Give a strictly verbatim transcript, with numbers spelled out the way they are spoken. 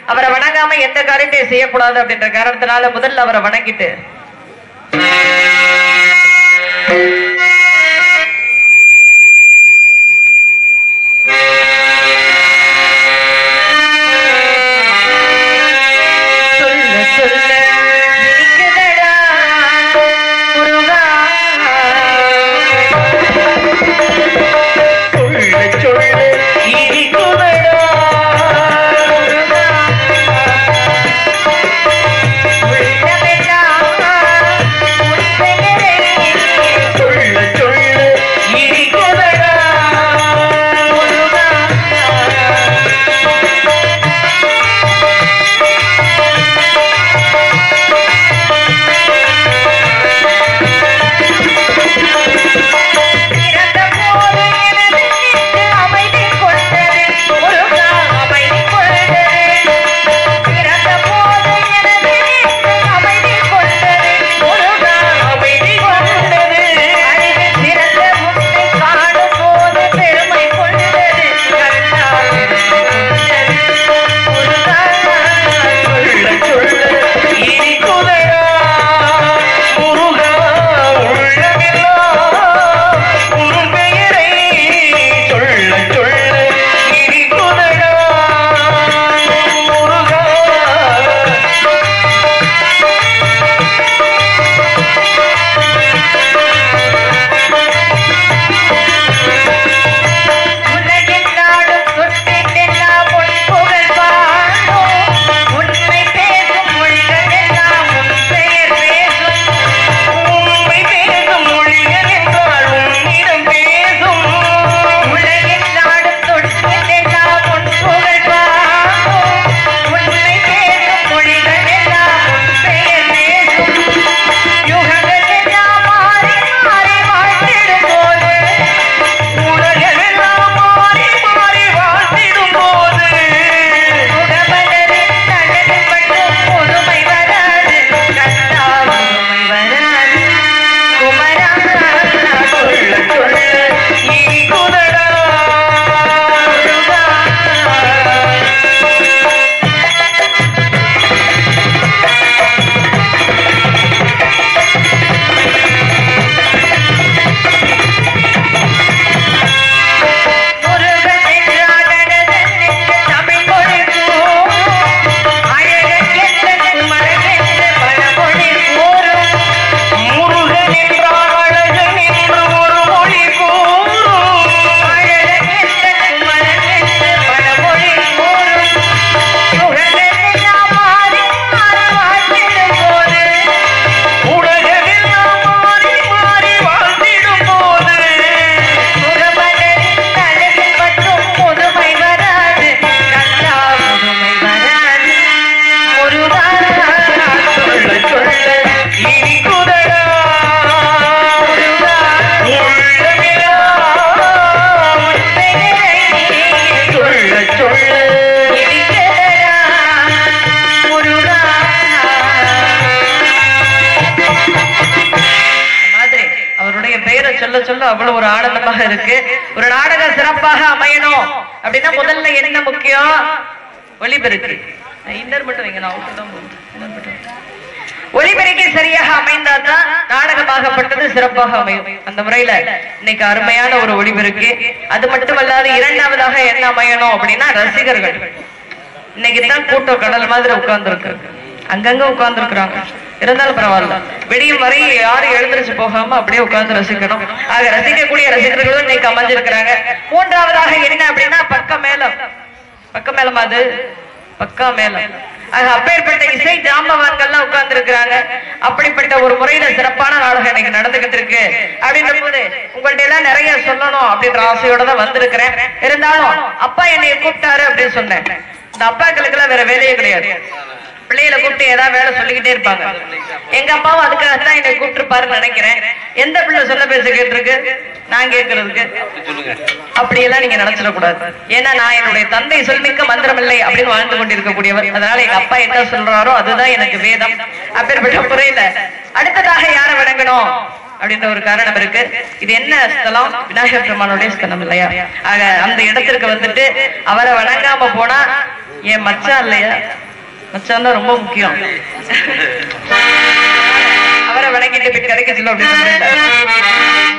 அவரை வணங்காம எந்த காரியத்தையும் செய்யக்கூடாது அப்படின்ற காரணத்தினால முதல்ல அவரை வணங்கிட்டு அவ்வளவு ஒரு ஆனந்தமாக இருக்கு. ஒரு நாடகம் சிறப்பாக அமையணும் அப்படின்னா முதல்ல என்ன முக்கியம்? ஒளிபெருக்கு. இன்னர் மட்டும் வைங்க, நான் அவுட் தான் போடுறேன். ஒளிபெருக்கி சரியாக அமைந்தாதான் நாடகமாகப்பட்டது சிறப்பாக அமையும். அந்த முறையில இன்னைக்கு அருமையான ஒரு ஒளிபெருக்கு. அது மட்டுமல்லாது இரண்டாவதாக என்ன அமையணும் அப்படின்னா ரசிகர்கள். இன்னைக்கு தான் கூட்டம் கடல் மாதிரி உட்கார்ந்து இருக்கு, அங்கங்க உட்கார்ந்து இருக்கிறாங்க. இருந்தாலும் பரவாயில்ல, விடியும் வரை யாரும் எழுந்திரிச்சு போகாம அப்படியே உட்கார்ந்து ரசிக்கணும். ஆக ரசிக்கக்கூடிய ரசிகர்களும் இன்னைக்கு அமைஞ்சிருக்கிறாங்க. மூன்றாவதாக என்ன அப்படின்னா பக்க மேளம். பக்க மேளம் அது பக்கா மேளம். ஆக அப்பேற்பட்ட இசை ஜாம்பவான்கள்லாம் உட்கார்ந்து இருக்கிறாங்க. அப்படிப்பட்ட ஒரு முறையில சிறப்பான நாடகம் இன்னைக்கு நடந்துகிட்டு இருக்கு. அப்படின்ற போது உங்கள்ட்ட எல்லாம் நிறைய சொல்லணும் அப்படின்ற ஆசையோட தான் வந்திருக்கிறேன். இருந்தாலும் அப்பா என்னைய கூப்பிட்டாரு அப்படின்னு சொன்னேன். இந்த அப்பாக்களுக்கு எல்லாம் வேற வேலையே கிடையாது. பிள்ளைகளை கூப்பிட்டு ஏதாவது வேலை சொல்லிக்கிட்டே இருப்பாங்க. எங்க அப்பாவும் அதுக்காகத்தான் என்னை கூப்பிட்டுருப்பாருன்னு நினைக்கிறேன். எந்த பிள்ளை சொல்ல பேச கேட்டிருக்கு நான் கேட்கறதுக்கு? அப்படியெல்லாம் நீங்க நினைச்சிடக்கூடாது. ஏன்னா நான் என்னுடைய தந்தை சொல்மிக்க மந்திரம் இல்லை அப்படின்னு வாழ்ந்து கொண்டிருக்கக்கூடியவர். அதனால எங்க அப்பா என்ன சொல்றாரோ அதுதான் எனக்கு வேதம். அப்பேற்பட்ட முறையில அடுத்ததாக யாரை வணங்கணும் அப்படின்ற ஒரு காரணம் இருக்கு. இது என்ன ஸ்தலம்? விநாயகர் பெருமானுடைய ஸ்தலம் இல்லையா? ஆக அந்த இடத்திற்கு வந்துட்டு அவரை வணங்காம போனா என் மச்சான் இல்லையா? மச்சான் தான் ரொம்ப முக்கியம். அவரை வணங்கிட்டு போய் கிடைக்க சொல்ல அப்படின்னு